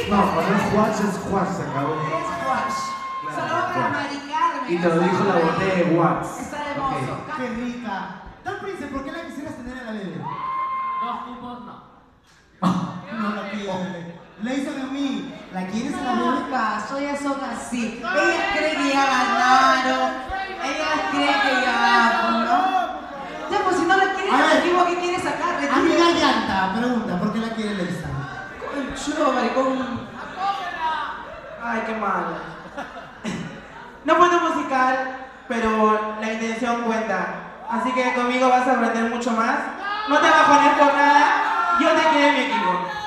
No, cuando es squash, se acabó. Es squash. Solo para maricarme. Y te lo dijo la botella de Watts. Está hermoso. Qué rica. Tal Prince, ¿por qué la quisieras tener en la bebé? Dos cupos, no. No la quiere. Le hizo de mí. ¿La quieres en la No, bebé? caso, ellas son así. Ellas creen que ya ganaron. Ellas creen que ya, ¿no? Ya, pues si no la quieres, A ver. ¿qué que quieres sacar? Amiga Llanta, pregunta, ¿por qué la quiere Leisa? Chulo, maricón. Ay, qué mal. No puedo musical, pero la intención cuenta. Así que conmigo vas a aprender mucho más. No te vas a poner por nada. Yo te quiero en mi equipo.